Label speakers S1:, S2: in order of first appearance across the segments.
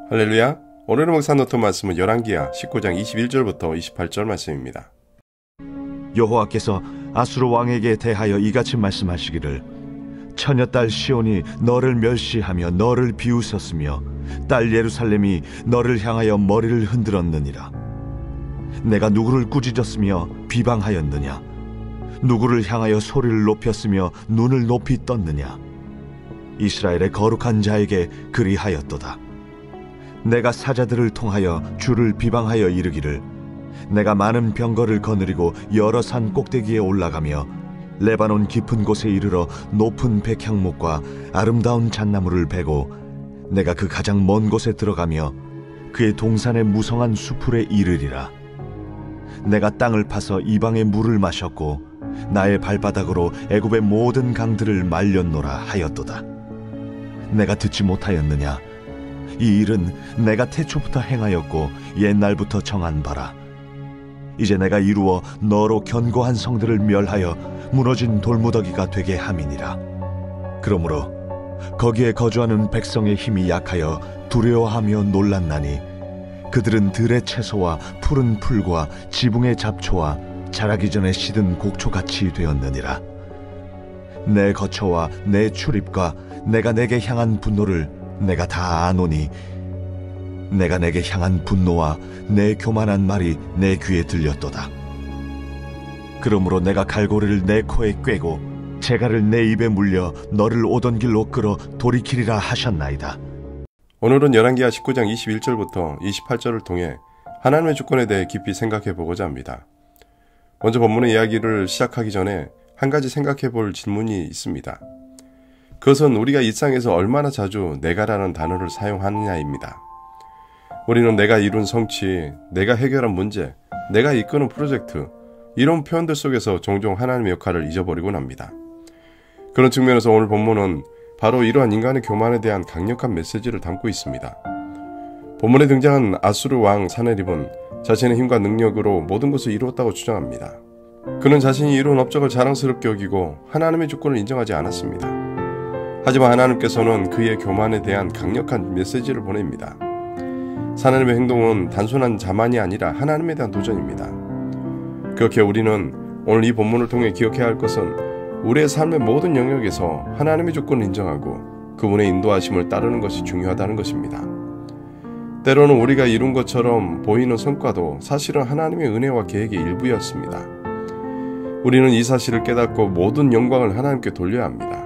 S1: 할렐루야. 오늘의 목사 노트 말씀은 열왕기하 19장 21절부터 28절 말씀입니다.
S2: 여호와께서 아수르 왕에게 대하여 이같이 말씀하시기를 처녀딸 시온이 너를 멸시하며 너를 비웃었으며 딸 예루살렘이 너를 향하여 머리를 흔들었느니라. 내가 누구를 꾸짖었으며 비방하였느냐? 누구를 향하여 소리를 높였으며 눈을 높이 떴느냐? 이스라엘의 거룩한 자에게 그리하였도다. 내가 사자들을 통하여 주를 비방하여 이르기를 내가 많은 병거를 거느리고 여러 산 꼭대기에 올라가며 레바논 깊은 곳에 이르러 높은 백향목과 아름다운 잣나무를 베고 내가 그 가장 먼 곳에 들어가며 그의 동산의 무성한 수풀에 이르리라. 내가 땅을 파서 이방의 물을 마셨고 나의 발바닥으로 애굽의 모든 강들을 말렸노라 하였도다. 내가 듣지 못하였느냐? 이 일은 내가 태초부터 행하였고 옛날부터 정한 바라. 이제 내가 이루어 너로 견고한 성들을 멸하여 무너진 돌무더기가 되게 함이니라. 그러므로 거기에 거주하는 백성의 힘이 약하여 두려워하며 놀랐나니 그들은 들의 채소와 푸른 풀과 지붕의 잡초와 자라기 전에 시든 곡초같이 되었느니라. 내 거처와 내 출입과 내가 내게 향한 분노를 내가 다 아노니 내가 내게 향한 분노와 내 교만한 말이 내 귀에 들렸도다. 그러므로 내가 갈고리를 내 코에 꿰고 재갈을 내 입에 물려 너를 오던 길로 끌어 돌이키리라 하셨나이다.
S1: 오늘은 열왕기하 19장 21절부터 28절을 통해 하나님의 주권에 대해 깊이 생각해 보고자 합니다. 먼저 본문의 이야기를 시작하기 전에 한 가지 생각해 볼 질문이 있습니다. 그것은 우리가 일상에서 얼마나 자주 내가라는 단어를 사용하느냐입니다. 우리는 내가 이룬 성취, 내가 해결한 문제, 내가 이끄는 프로젝트, 이런 표현들 속에서 종종 하나님의 역할을 잊어버리곤 합니다. 그런 측면에서 오늘 본문은 바로 이러한 인간의 교만에 대한 강력한 메시지를 담고 있습니다. 본문에 등장한 아수르 왕 사네립은 자신의 힘과 능력으로 모든 것을 이루었다고 주장합니다. 그는 자신이 이룬 업적을 자랑스럽게 여기고 하나님의 주권을 인정하지 않았습니다. 하지만 하나님께서는 그의 교만에 대한 강력한 메시지를 보냅니다. 사네립의 행동은 단순한 자만이 아니라 하나님에 대한 도전입니다. 그렇게 우리는 오늘 이 본문을 통해 기억해야 할 것은 우리의 삶의 모든 영역에서 하나님의 주권을 인정하고 그분의 인도하심을 따르는 것이 중요하다는 것입니다. 때로는 우리가 이룬 것처럼 보이는 성과도 사실은 하나님의 은혜와 계획의 일부였습니다. 우리는 이 사실을 깨닫고 모든 영광을 하나님께 돌려야 합니다.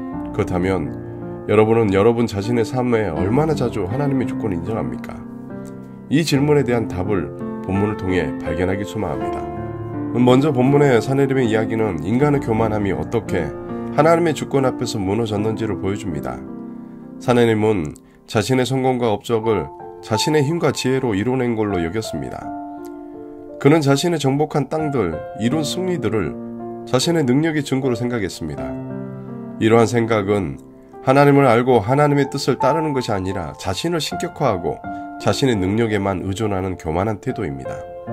S1: 그렇다면 여러분은 여러분 자신의 삶에 얼마나 자주 하나님의 주권을 인정합니까? 이 질문에 대한 답을 본문을 통해 발견하기 소망합니다. 먼저 본문의 사네립의 이야기는 인간의 교만함이 어떻게 하나님의 주권 앞에서 무너졌는지를 보여줍니다. 사네립은 자신의 성공과 업적을 자신의 힘과 지혜로 이뤄낸 걸로 여겼습니다. 그는 자신의 정복한 땅들, 이룬 승리들을 자신의 능력의 증거로 생각했습니다. 이러한 생각은 하나님을 알고 하나님의 뜻을 따르는 것이 아니라 자신을 신격화하고 자신의 능력에만 의존하는 교만한 태도입니다.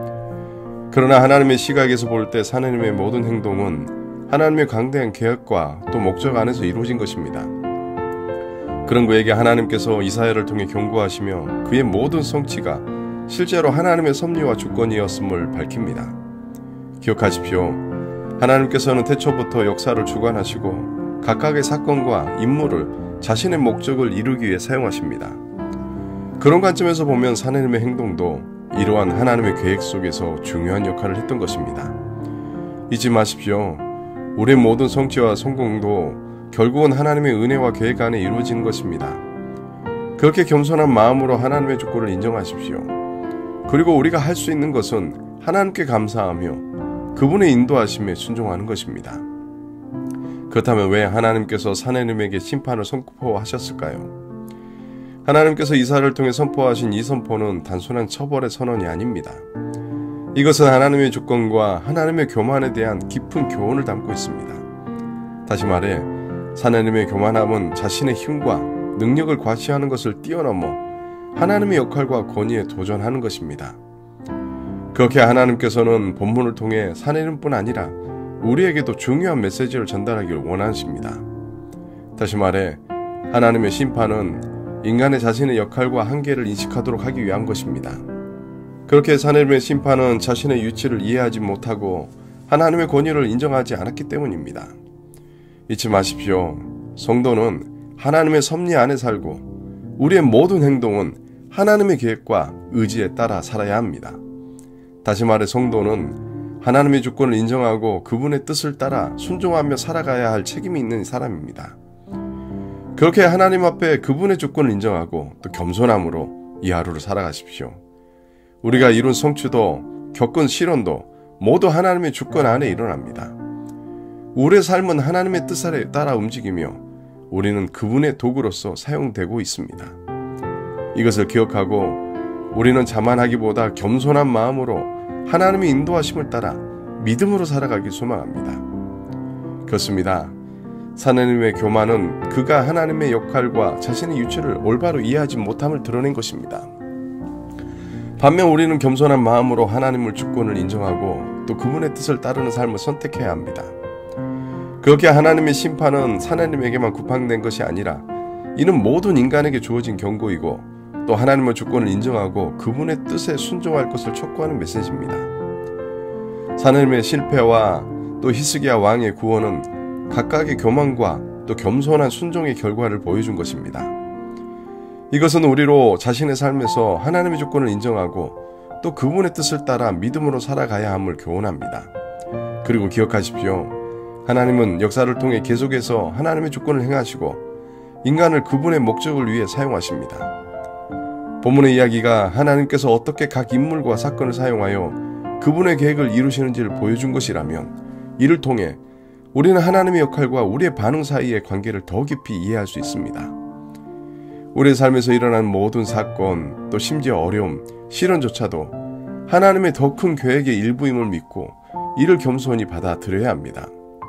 S1: 그러나 하나님의 시각에서 볼 때 사네립의 모든 행동은 하나님의 강대한 계획과 또 목적 안에서 이루어진 것입니다. 그런 그에게 하나님께서 이사야를 통해 경고하시며 그의 모든 성취가 실제로 하나님의 섭리와 주권이었음을 밝힙니다. 기억하십시오. 하나님께서는 태초부터 역사를 주관하시고 각각의 사건과 임무를 자신의 목적을 이루기 위해 사용하십니다. 그런 관점에서 보면 사네립의 행동도 이러한 하나님의 계획 속에서 중요한 역할을 했던 것입니다. 잊지 마십시오. 우리의 모든 성취와 성공도 결국은 하나님의 은혜와 계획 안에 이루어지는 것입니다. 그렇게 겸손한 마음으로 하나님의 주권을 인정하십시오. 그리고 우리가 할 수 있는 것은 하나님께 감사하며 그분의 인도하심에 순종하는 것입니다. 그렇다면 왜 하나님께서 사네립에게 심판을 선포하셨을까요? 하나님께서 이사야를 통해 선포하신 이 선포는 단순한 처벌의 선언이 아닙니다. 이것은 하나님의 주권과 하나님의 교만에 대한 깊은 교훈을 담고 있습니다. 다시 말해 사네립의 교만함은 자신의 힘과 능력을 과시하는 것을 뛰어넘어 하나님의 역할과 권위에 도전하는 것입니다. 그렇게 하나님께서는 본문을 통해 사네립뿐 아니라 우리에게도 중요한 메시지를 전달하기를 원하십니다. 다시 말해 하나님의 심판은 인간의 자신의 역할과 한계를 인식하도록 하기 위한 것입니다. 그렇게 하나님의 심판은 자신의 유치를 이해하지 못하고 하나님의 권위를 인정하지 않았기 때문입니다. 잊지 마십시오. 성도는 하나님의 섭리 안에 살고 우리의 모든 행동은 하나님의 계획과 의지에 따라 살아야 합니다. 다시 말해 성도는 하나님의 주권을 인정하고 그분의 뜻을 따라 순종하며 살아가야 할 책임이 있는 사람입니다. 그렇게 하나님 앞에 그분의 주권을 인정하고 또 겸손함으로 이 하루를 살아가십시오. 우리가 이룬 성취도 겪은 시련도 모두 하나님의 주권 안에 일어납니다. 우리의 삶은 하나님의 뜻에 따라 움직이며 우리는 그분의 도구로서 사용되고 있습니다. 이것을 기억하고 우리는 자만하기보다 겸손한 마음으로 하나님의 인도하심을 따라 믿음으로 살아가길 소망합니다. 그렇습니다. 하나님의 교만은 그가 하나님의 역할과 자신의 유치를 올바로 이해하지 못함을 드러낸 것입니다. 반면 우리는 겸손한 마음으로 하나님의 주권을 인정하고 또 그분의 뜻을 따르는 삶을 선택해야 합니다. 그렇게 하나님의 심판은 하나님에게만 구팡된 것이 아니라 이는 모든 인간에게 주어진 경고이고 또 하나님의 주권을 인정하고 그분의 뜻에 순종할 것을 촉구하는 메시지입니다. 하나님의 실패와 또 히스기야 왕의 구원은 각각의 교만과 또 겸손한 순종의 결과를 보여준 것입니다. 이것은 우리로 자신의 삶에서 하나님의 주권을 인정하고 또 그분의 뜻을 따라 믿음으로 살아가야 함을 교훈합니다. 그리고 기억하십시오. 하나님은 역사를 통해 계속해서 하나님의 주권을 행하시고 인간을 그분의 목적을 위해 사용하십니다. 본문의 이야기가 하나님께서 어떻게 각 인물과 사건을 사용하여 그분의 계획을 이루시는지를 보여준 것이라면 이를 통해 우리는 하나님의 역할과 우리의 반응 사이의 관계를 더 깊이 이해할 수 있습니다. 우리의 삶에서 일어난 모든 사건, 또 심지어 어려움, 시련조차도 하나님의 더 큰 계획의 일부임을 믿고 이를 겸손히 받아들여야 합니다.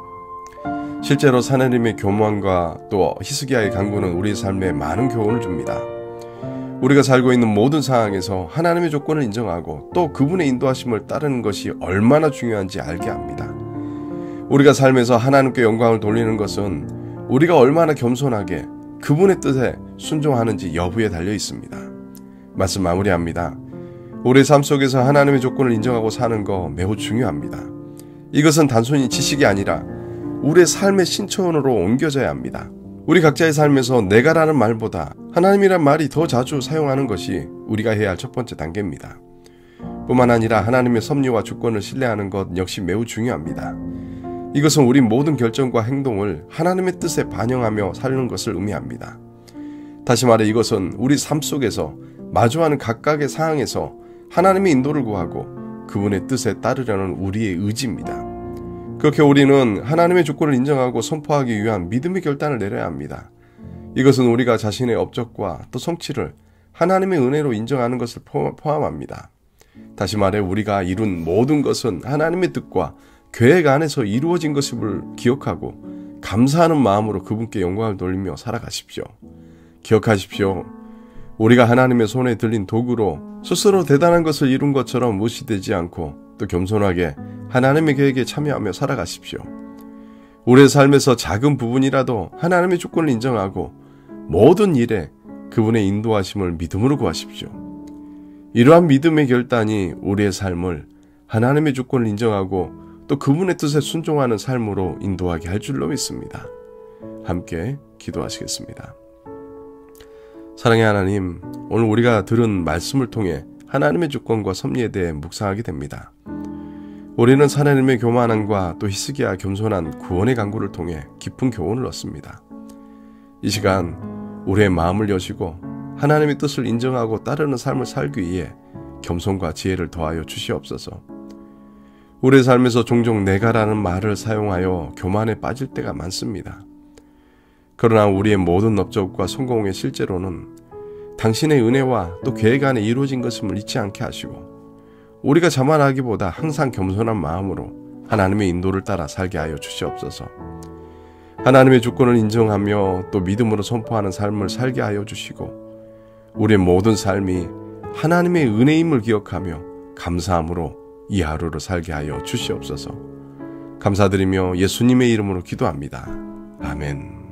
S1: 실제로 하나님의 교만과 또 히스기야의 간구는 우리의 삶에 많은 교훈을 줍니다. 우리가 살고 있는 모든 상황에서 하나님의 조건을 인정하고 또 그분의 인도하심을 따르는 것이 얼마나 중요한지 알게 합니다. 우리가 삶에서 하나님께 영광을 돌리는 것은 우리가 얼마나 겸손하게 그분의 뜻에 순종하는지 여부에 달려 있습니다. 말씀 마무리합니다. 우리의 삶 속에서 하나님의 조건을 인정하고 사는 거 매우 중요합니다. 이것은 단순히 지식이 아니라 우리의 삶의 신천으로 옮겨져야 합니다. 우리 각자의 삶에서 내가라는 말보다 하나님이란 말이 더 자주 사용하는 것이 우리가 해야 할 첫 번째 단계입니다. 뿐만 아니라 하나님의 섭리와 주권을 신뢰하는 것 역시 매우 중요합니다. 이것은 우리 모든 결정과 행동을 하나님의 뜻에 반영하며 사는 것을 의미합니다. 다시 말해 이것은 우리 삶 속에서 마주하는 각각의 상황에서 하나님의 인도를 구하고 그분의 뜻에 따르려는 우리의 의지입니다. 그렇게 우리는 하나님의 주권을 인정하고 선포하기 위한 믿음의 결단을 내려야 합니다. 이것은 우리가 자신의 업적과 또 성취를 하나님의 은혜로 인정하는 것을 포함합니다. 다시 말해 우리가 이룬 모든 것은 하나님의 뜻과 계획 안에서 이루어진 것을 기억하고 감사하는 마음으로 그분께 영광을 돌리며 살아가십시오. 기억하십시오. 우리가 하나님의 손에 들린 도구로 스스로 대단한 것을 이룬 것처럼 무시되지 않고 또 겸손하게 하나님의 계획에 참여하며 살아가십시오. 우리의 삶에서 작은 부분이라도 하나님의 주권을 인정하고 모든 일에 그분의 인도하심을 믿음으로 구하십시오. 이러한 믿음의 결단이 우리의 삶을 하나님의 주권을 인정하고 또 그분의 뜻에 순종하는 삶으로 인도하게 할 줄로 믿습니다. 함께 기도하시겠습니다. 사랑의 하나님, 오늘 우리가 들은 말씀을 통해 하나님의 주권과 섭리에 대해 묵상하게 됩니다. 우리는 하나님의 교만함과 또 히스기야 겸손한 구원의 간구를 통해 깊은 교훈을 얻습니다. 이 시간 우리의 마음을 여시고 하나님의 뜻을 인정하고 따르는 삶을 살기 위해 겸손과 지혜를 더하여 주시옵소서. 우리의 삶에서 종종 내가라는 말을 사용하여 교만에 빠질 때가 많습니다. 그러나 우리의 모든 업적과 성공의 실제로는 당신의 은혜와 또 계획 안에 이루어진 것임을 잊지 않게 하시고 우리가 자만하기보다 항상 겸손한 마음으로 하나님의 인도를 따라 살게 하여 주시옵소서. 하나님의 주권을 인정하며 또 믿음으로 선포하는 삶을 살게 하여 주시고 우리의 모든 삶이 하나님의 은혜임을 기억하며 감사함으로 이 하루를 살게 하여 주시옵소서. 감사드리며 예수님의 이름으로 기도합니다. 아멘.